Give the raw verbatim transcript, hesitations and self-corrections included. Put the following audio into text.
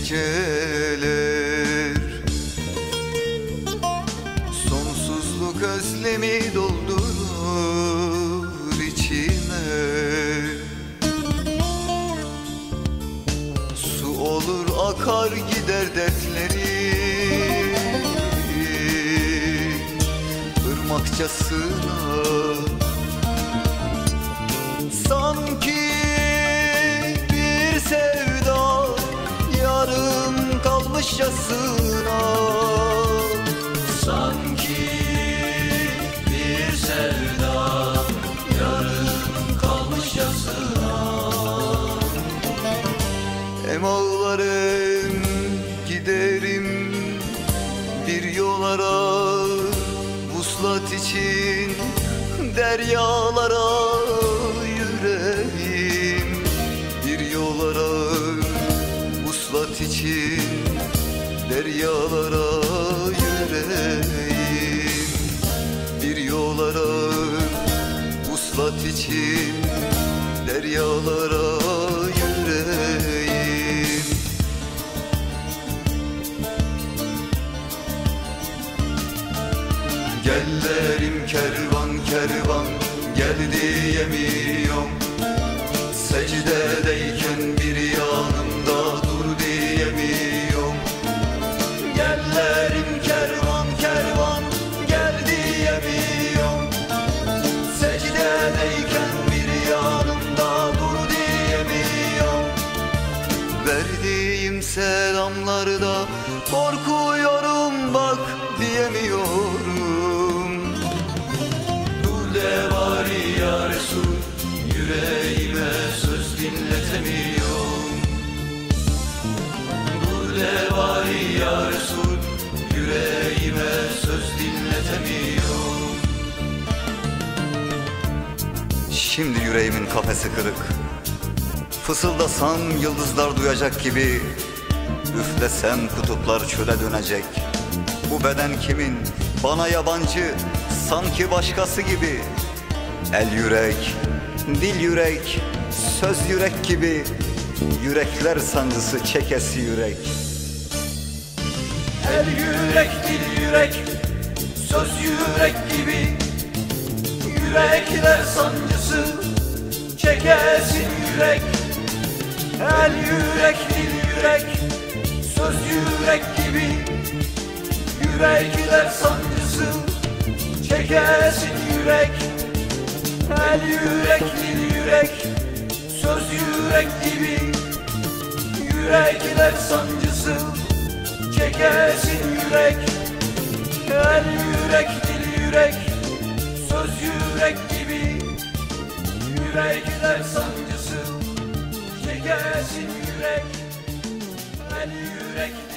geceler, sonsuzluk özlemi doldurur içime. Su olur akar gider dertlerim ırmakçasına. Sanki bir sevda yarım kalmışçasına. Sanki bir sevda yarım kalmışçasına. Hem ağlarım giderim bir yollara, vuslat için deryalara yüreğim. Bir yollara, vuslat için deryalara yüreğim. Bir yollara, vuslat için deryalara yüreğim. Gellerim kervan kervan gel diyemiyorum. Secdedeyken bir yanımda dur diyemiyorum. Gellerim kervan kervan gel diyemiyorum. Secdedeyken bir yanımda dur diyemiyorum. Verdiğim selamlarda korkuyorum bak diyemiyorum. Dur de bari ya Resul, yüreğime söz dinletemiyorum. Dur de bari ya Resul, yüreğime söz dinletemiyorum. Şimdi yüreğimin kafesi kırık. Fısıldasam yıldızlar duyacak gibi, üflesem kutuplar çöle dönecek. Bu beden kimin? Bana yabancı, sanki başkası gibi. El yürek, dil yürek, söz yürek gibi. Yürekler sancısı çekesi yürek. El yürek, dil yürek, söz yürek gibi. Yürekler sancısı çekesin yürek. El yürek, dil yürek, söz yürek gibi. Yürekler sancısı çekesin yürek. El yürek, dil yürek, söz yürek gibi. Yürekler sancısı çekesin yürek. El yürek, dil yürek, söz yürek gibi. Yürekler sancısı çekesin yürek. El yürek